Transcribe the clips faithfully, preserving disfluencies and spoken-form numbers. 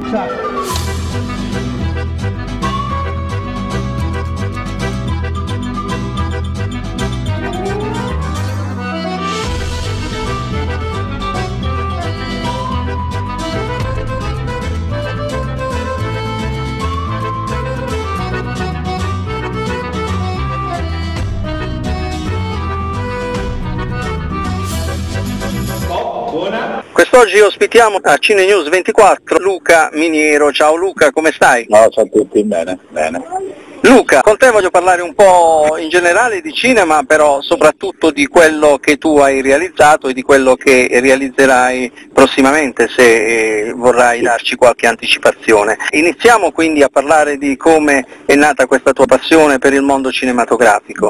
Quest'oggi ospitiamo a Cine News ventiquattro Luca Miniero. Ciao Luca, come stai? No, ciao a tutti, bene, bene. Luca, con te voglio parlare un po' in generale di cinema, però soprattutto di quello che tu hai realizzato e di quello che realizzerai prossimamente, se vorrai darci qualche anticipazione. Iniziamo quindi a parlare di come è nata questa tua passione per il mondo cinematografico.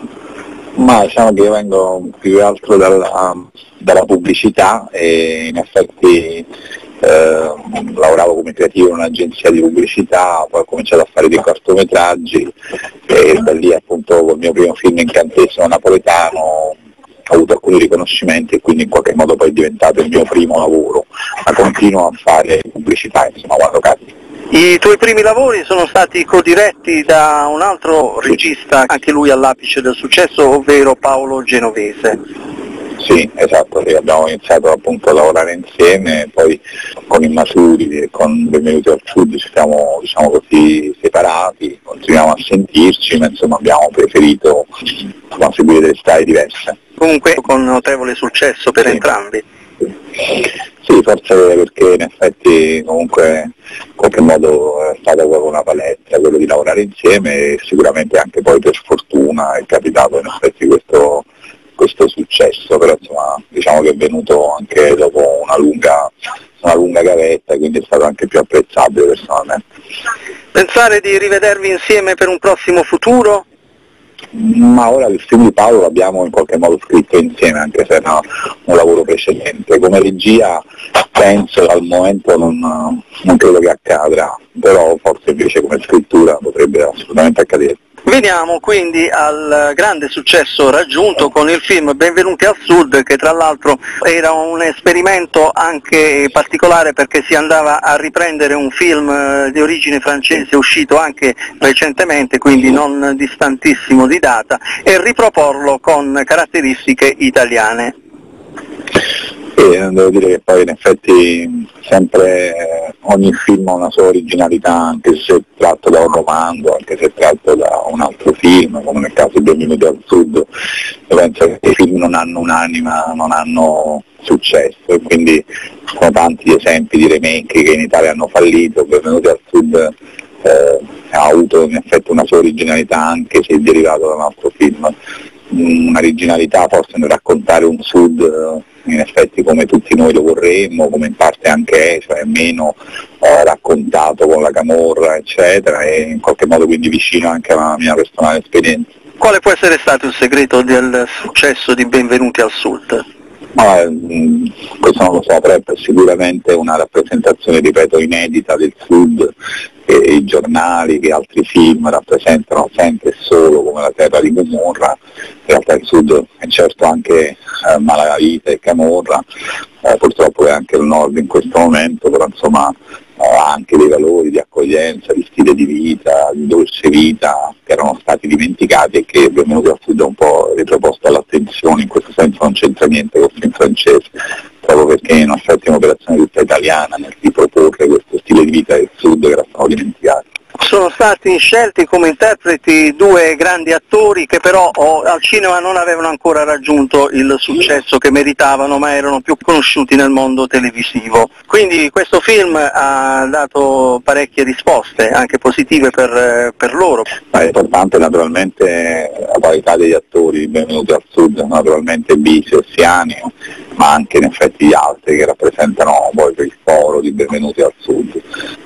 Ma diciamo che io vengo più che altro dalla, dalla pubblicità e in effetti eh, lavoravo come creativo in un'agenzia di pubblicità, poi ho cominciato a fare dei cortometraggi e da lì appunto col mio primo film Incantesimo napoletano ho avuto alcuni riconoscimenti e quindi in qualche modo poi è diventato il mio primo lavoro, ma continuo a fare pubblicità insomma quando capita. I tuoi primi lavori sono stati codiretti da un altro regista, anche lui all'apice del successo, ovvero Paolo Genovese. Sì, esatto, abbiamo iniziato appunto a lavorare insieme, poi con i Masuri e con Benvenuti al Sud ci siamo diciamo così separati, continuiamo a sentirci, ma insomma abbiamo preferito seguire delle strade diverse. Comunque con notevole successo per sì. entrambi. Sì, forse perché in effetti comunque in qualche modo è stata proprio una palestra quello di lavorare insieme e sicuramente anche poi per fortuna è capitato in effetti questo, questo successo, però insomma diciamo che è venuto anche dopo una lunga, una lunga gavetta e quindi è stato anche più apprezzabile personalmente. Pensare di rivedervi insieme per un prossimo futuro? Ma ora il film di Paolo l'abbiamo in qualche modo scritto insieme, anche se era un lavoro precedente. Come regia penso al momento non, non credo che accadrà, però forse invece come scrittura potrebbe assolutamente accadere. Veniamo quindi al grande successo raggiunto con il film Benvenuti al Sud, che tra l'altro era un esperimento anche particolare perché si andava a riprendere un film di origine francese uscito anche recentemente, quindi non distantissimo di data, e riproporlo con caratteristiche italiane. Sì, devo dire che poi in effetti sempre ogni film ha una sua originalità, anche se è tratto da un romanzo, anche se è tratto da un altro film, come nel caso di Benvenuti al Sud. Io penso che i film non hanno un'anima, non hanno successo e quindi sono tanti esempi di remake che in Italia hanno fallito. Benvenuti al Sud eh, ha avuto in effetti una sua originalità anche se è derivato da un altro film. Un'originalità forse nel raccontare un Sud in effetti come tutti noi lo vorremmo, come in parte anche è, cioè meno eh, raccontato con la camorra eccetera, e in qualche modo quindi vicino anche alla mia personale esperienza. Quale può essere stato il segreto del successo di Benvenuti al Sud? Ma, mh, questo non lo so, però è sicuramente una rappresentazione, ripeto, inedita del Sud, che i giornali, che altri film rappresentano sempre e solo come la terra di Camorra. In realtà il Sud è certo anche eh, malavita e Camorra, eh, purtroppo è anche il Nord in questo momento, però insomma ha anche dei valori di accoglienza, di stile di vita, di dolce vita che erano stati dimenticati e che Benvenuti al Sud è un po' riproposto all'attenzione. In questo senso non c'entra niente con il film francese, proprio perché in effetti è un'operazione tutta italiana nel riproporre questo stile di vita del Sud che era stato dimenticato. Sono stati scelti come interpreti due grandi attori che però oh, al cinema non avevano ancora raggiunto il successo che meritavano, ma erano più conosciuti nel mondo televisivo. Quindi questo film ha dato parecchie risposte, anche positive per, per loro. Ma è importante naturalmente la qualità degli attori, Benvenuti al Sud, naturalmente Bisio e Siani, ma anche in effetti gli altri che rappresentano poi il foro di Benvenuti al Sud.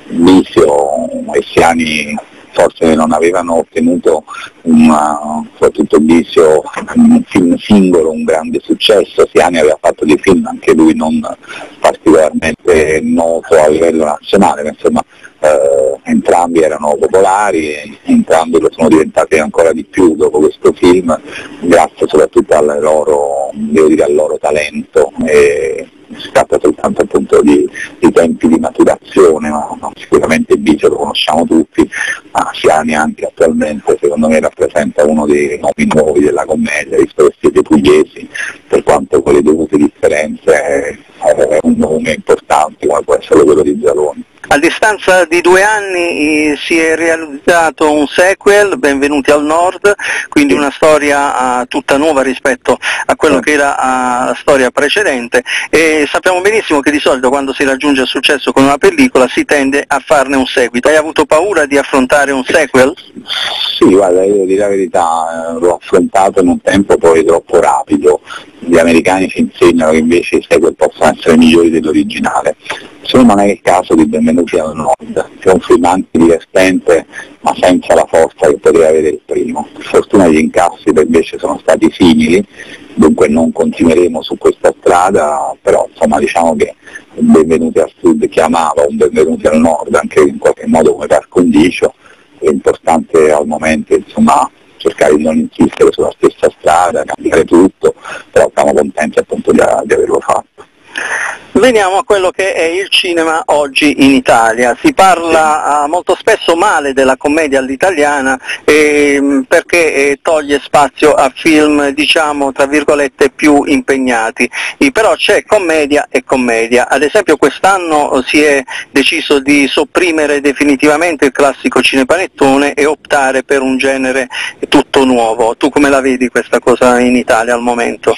Bisio e Siani forse non avevano ottenuto, una, soprattutto Bisio, un film singolo, un grande successo. Siani aveva fatto dei film, anche lui non particolarmente noto a livello nazionale, ma insomma eh, entrambi erano popolari e entrambi lo sono diventati ancora di più dopo questo film, grazie soprattutto al loro, devo dire, al loro talento e si tratta soltanto appunto di, di tempi di maturazione, ma no, sicuramente il video lo conosciamo tutti, ma Siani anche attualmente secondo me rappresenta uno dei nomi nuovi della commedia, visto che siete pugliesi, per quanto con le dovute differenze è, è un nome importante come può essere quello di Zaloni. A distanza di due anni eh, si è realizzato un sequel, Benvenuti al Nord, quindi una storia uh, tutta nuova rispetto a quello che era uh, la storia precedente, e sappiamo benissimo che di solito quando si raggiunge il successo con una pellicola si tende a farne un seguito. Hai avuto paura di affrontare un sequel? Sì, guarda, io devo dire la verità, eh, l'ho affrontato in un tempo poi troppo rapido. Gli americani ci insegnano che invece i sequel possono essere migliori dell'originale. Secondo me non è il caso di Benvenuti al Nord, che è un film anche divertente ma senza la forza che poteva avere il primo. Per fortuna gli incassi invece sono stati simili, dunque non continueremo su questa strada, però insomma diciamo che un Benvenuti al Sud chiamava un Benvenuti al Nord anche in qualche modo come par condicio. L'importante al momento è insomma cercare di non insistere sulla stessa strada, cambiare tutto, però siamo contenti appunto di, di averlo fatto. Veniamo a quello che è il cinema oggi in Italia. Si parla uh, molto spesso male della commedia all'italiana eh, perché eh, toglie spazio a film, diciamo, tra virgolette, più impegnati. E però c'è commedia e commedia. Ad esempio quest'anno si è deciso di sopprimere definitivamente il classico cinepanettone e optare per un genere tutto nuovo. Tu come la vedi questa cosa in Italia al momento?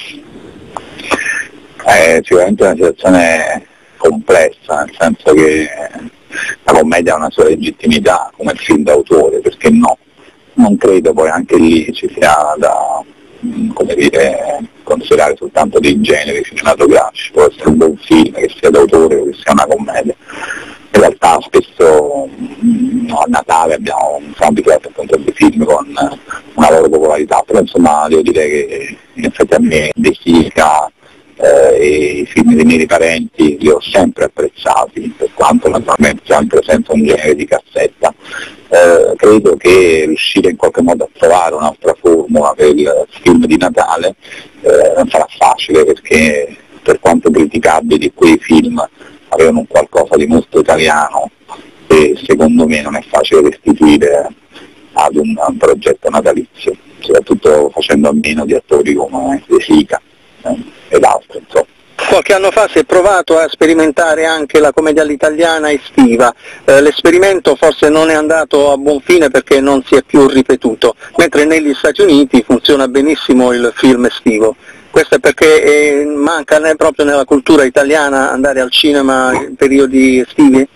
È sicuramente una situazione complessa, nel senso che la commedia ha una sua legittimità come il film d'autore, perché no? Non credo poi anche lì ci sia da, come dire, considerare soltanto dei generi cinematografici, può essere un buon film che sia d'autore o che sia una commedia. In realtà spesso no, a Natale abbiamo, siamo abituati appunto a dei film con una loro popolarità, però insomma devo dire che in effetti a me De Sica Eh, e i film dei miei parenti li ho sempre apprezzati, per quanto naturalmente siamo in presenza di un genere di cassetta. Eh, credo che riuscire in qualche modo a trovare un'altra formula per il film di Natale eh, non sarà facile, perché per quanto criticabili quei film avevano un qualcosa di molto italiano e secondo me non è facile restituire ad un, a un progetto natalizio, soprattutto facendo a meno di attori come De Sica ed altri, insomma. Qualche anno fa si è provato a sperimentare anche la commedia all'italiana estiva, eh, l'esperimento forse non è andato a buon fine perché non si è più ripetuto, mentre negli Stati Uniti funziona benissimo il film estivo. Questo è perché eh, manca né proprio nella cultura italiana andare al cinema in periodi estivi?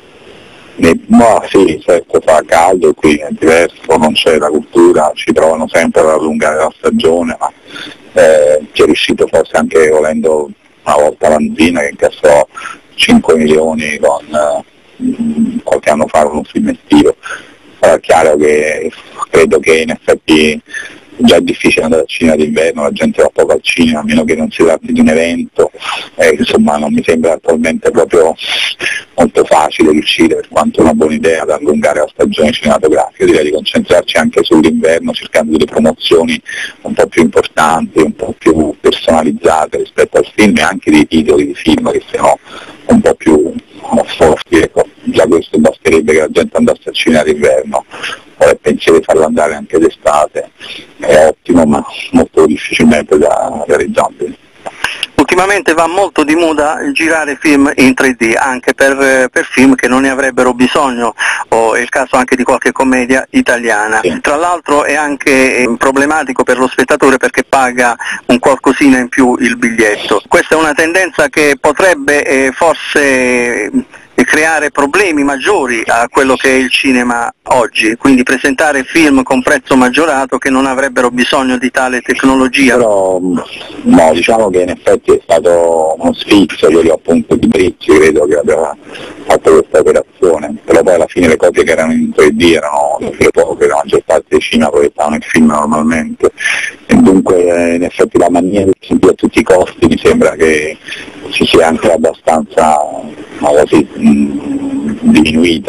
No, sì, certo, fa caldo qui, è diverso, non c'è la cultura, ci provano sempre ad allungare la stagione, ma eh, ci è riuscito forse anche volendo una volta Lanzina che incassò cinque milioni con eh, qualche anno fa con un film estivo. Però è chiaro che credo che in effetti già è difficile andare al cinema d'inverno, la gente va poco al cinema, a meno che non si tratti di un evento, eh, insomma non mi sembra attualmente proprio molto facile riuscire, per quanto è una buona idea, ad allungare la stagione cinematografica. Direi di concentrarci anche sull'inverno, cercando delle promozioni un po' più importanti, un po' più personalizzate rispetto al film, e anche dei titoli di film che siano un po' più forti, ecco. Già questo basterebbe che la gente andasse al cinema d'inverno, ora pensiero di farlo andare anche d'estate è ottimo, ma molto difficilmente da realizzabile. Ultimamente va molto di moda girare film in tre D, anche per, per film che non ne avrebbero bisogno, o è il caso anche di qualche commedia italiana. Sì. Tra l'altro è anche problematico per lo spettatore perché paga un qualcosina in più il biglietto. Questa è una tendenza che potrebbe eh, forse creare problemi maggiori a quello che è il cinema oggi, quindi presentare film con prezzo maggiorato che non avrebbero bisogno di tale tecnologia. Però no, diciamo che in effetti è stato uno sfizio quello appunto di Brizzi, credo che abbia fatto questa operazione, però poi alla fine le copie che erano in tre D erano le poche, la maggior parte dei cinema proiettavano il film normalmente, e dunque in effetti la mania di sentire a tutti i costi mi sembra che ci sia anche abbastanza così mh, diminuita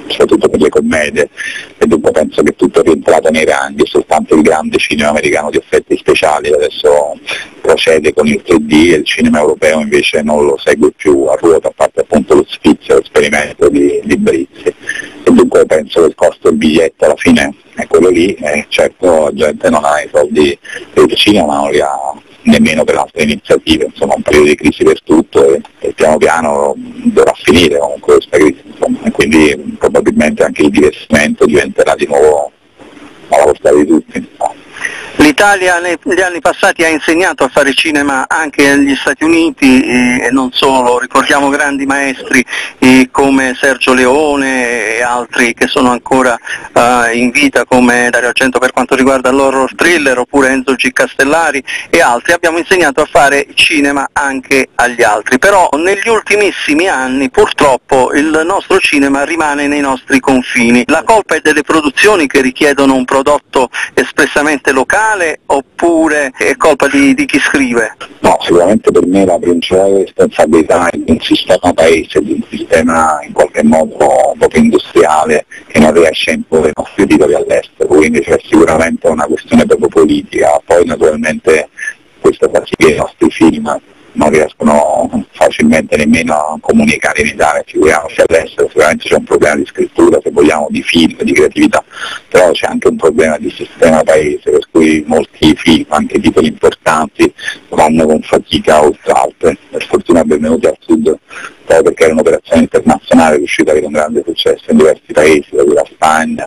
soprattutto per le commedie, e dunque penso che tutto è rientrato nei ranghi, soltanto il grande cinema americano di effetti speciali adesso procede con il tre D e il cinema europeo invece non lo segue più a ruota, a parte appunto lo sfizio, lo esperimento di, di Brizzi, e dunque penso che il costo del biglietto alla fine è quello lì, e certo la gente non ha i soldi per il cinema, ma non li ha nemmeno per altre iniziative, insomma un periodo di crisi per tutto e, e piano piano dovrà finire comunque questa crisi, insomma, e quindi probabilmente anche il divertimento diventerà di nuovo alla portata di tutti. L'Italia negli anni passati ha insegnato a fare cinema anche negli Stati Uniti e non solo, ricordiamo grandi maestri come Sergio Leone e altri che sono ancora uh, in vita come Dario Argento per quanto riguarda l'horror thriller, oppure Enzo G. Castellari e altri. Abbiamo insegnato a fare cinema anche agli altri, però negli ultimissimi anni purtroppo il nostro cinema rimane nei nostri confini. La colpa è delle produzioni che richiedono un prodotto espressamente locale oppure è colpa di, di chi scrive? No, sicuramente per me la principale responsabilità è di un sistema paese, di un sistema in qualche modo proprio industriale che non riesce a imporre i nostri titoli all'estero, quindi c'è sicuramente una questione proprio politica, poi naturalmente questo fa sì che i nostri film non riescono facilmente nemmeno a comunicare in Italia, figuriamoci all'estero. Sicuramente c'è un problema di scrittura, se vogliamo, di film, di creatività, però c'è anche un problema di sistema paese, per cui molti film, anche titoli importanti, vanno con fatica oltre altre. Per fortuna Benvenuti al Sud, proprio perché era un'operazione internazionale riuscita ad avere un grande successo in diversi paesi, da cui la Spagna,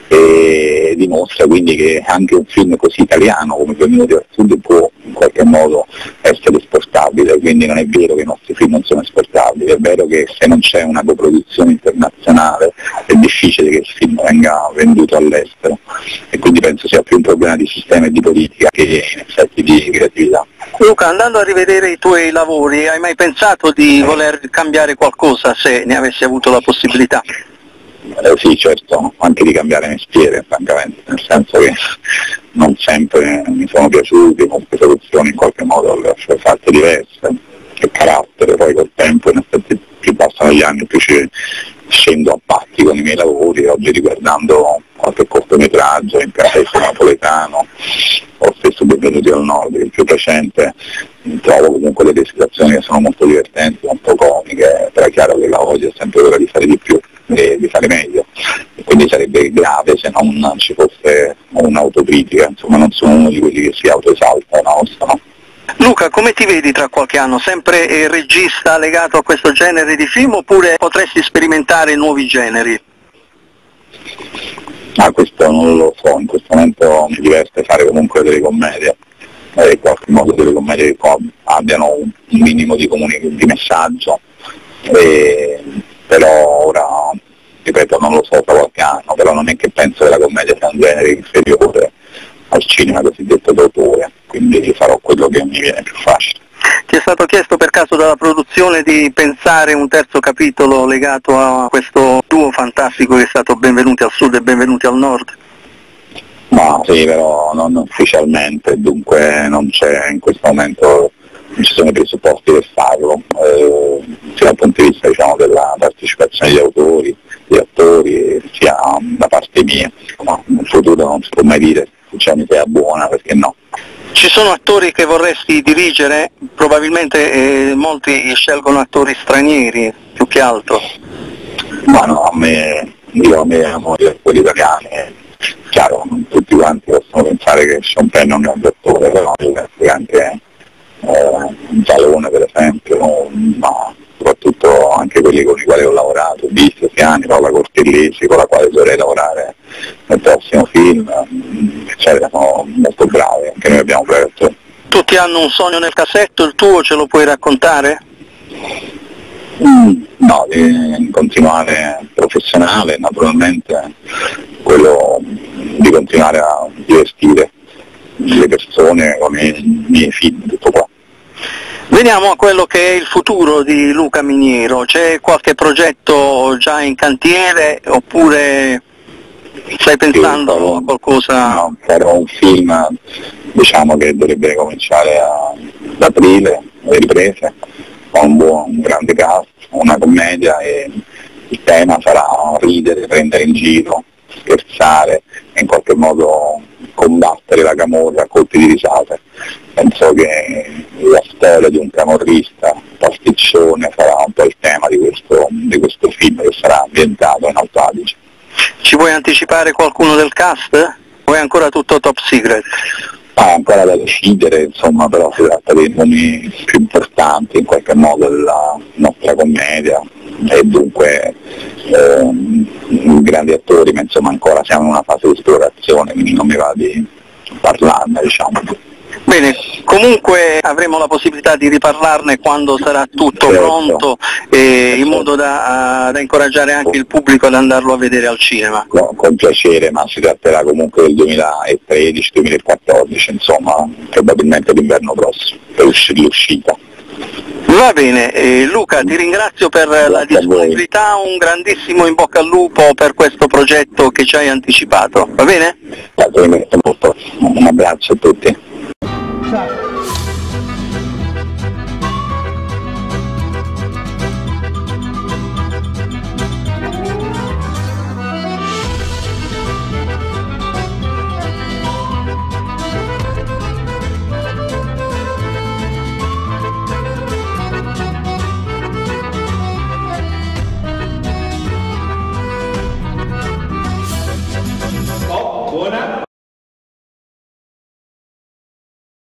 e dimostra quindi che anche un film così italiano come Benvenuti al Sud può in qualche modo essere esportabile, quindi non è vero che i nostri film non sono esportabili, è vero che se non c'è una coproduzione internazionale è difficile che il film venga venduto all'estero, e quindi penso sia più un problema di sistema e di politica che in effetti di creatività. Luca, andando a rivedere i tuoi lavori, hai mai pensato di voler cambiare qualcosa se ne avessi avuto la possibilità? Eh, sì, certo, anche di cambiare mestiere, francamente, nel senso che non sempre mi sono piaciuti, molte soluzioni in qualche modo le ho fatte diverse, che carattere, poi col tempo in effetti più passano gli anni più ci scendo a patti con i miei lavori, oggi riguardando qualche cortometraggio in pianeta napoletano, o stesso Benvenuti al Nord, il più recente, trovo comunque delle situazioni che sono molto divertenti, molto comiche, però è chiaro che la voglio sempre quella di fare di più e di fare meglio, e quindi sarebbe grave se non ci fosse un'autocritica, insomma non sono uno di quelli che si autoesalta, no, no. Luca, come ti vedi tra qualche anno? Sempre eh, regista legato a questo genere di film oppure potresti sperimentare nuovi generi? Ah, questo non lo so, in questo momento mi diverte fare comunque delle commedie, e in qualche modo delle commedie che abbiano un minimo di, comunic- di messaggio, e, però ora, ripeto, non lo so tra qualche anno, però non è che penso che la commedia sia un genere inferiore al cinema cosiddetto d'autore, quindi farò quello che mi viene più facile. Ti è stato chiesto per caso dalla produzione di pensare un terzo capitolo legato a questo duo fantastico che è stato Benvenuti al Sud e Benvenuti al Nord? Ma sì, però non ufficialmente, dunque non c'è in questo momento, non ci sono i presupposti per farlo, eh, sia dal punto di vista diciamo, della partecipazione degli autori, degli attori, sia da parte mia, ma nel futuro non si può mai dire se c'è un'idea buona, perché no. Ci sono attori che vorresti dirigere? Probabilmente eh, molti scelgono attori stranieri, più che altro. Ma no, a me, io a me amo gli attori italiani, chiaro, tutti quanti possono pensare che Sean Penn è un grande attore, però io penso che anche eh, Zalone per esempio, ma soprattutto anche quelli con i quali ho lavorato, Visto, Siani, Paola Cortellesi, con la quale dovrei lavorare nel prossimo film, eccetera, sono molto bravi, anche noi abbiamo bravi attori. Tutti hanno un sogno nel cassetto, il tuo ce lo puoi raccontare? Mm, no, di continuare professionale, naturalmente, quello di continuare a divertire le persone con i miei film, tutto qua. Veniamo a quello che è il futuro di Luca Miniero, c'è qualche progetto già in cantiere oppure stai pensando sì, farò, a qualcosa? No, farò un film diciamo che dovrebbe cominciare a, ad aprile, le riprese, ho un buon un grande cast, una commedia e il tema sarà ridere, prendere in giro, scherzare e in qualche modo combattere la camorra a colpi di risate. Penso che la storia di un camorrista pasticcione sarà un po' il tema di questo, di questo film, che sarà ambientato in Alto Adige. Ci puoi anticipare qualcuno del cast? O è ancora tutto top secret? Ah, ancora da decidere, insomma, però si tratta dei nomi più importanti in qualche modo della nostra commedia e dunque ehm, grandi attori, ma insomma ancora siamo in una fase di esplorazione, quindi non mi va di parlarne, diciamo. Bene, comunque avremo la possibilità di riparlarne quando sarà tutto certo. pronto, eh, in modo da, da incoraggiare anche il pubblico ad andarlo a vedere al cinema. No, con piacere, ma si tratterà comunque del duemilatredici duemilaquattordici, insomma, probabilmente l'inverno prossimo, per l'uscita. Va bene, eh, Luca, ti ringrazio per Grazie la disponibilità, un grandissimo in bocca al lupo per questo progetto che ci hai anticipato, va bene? Un abbraccio a tutti. Ciao.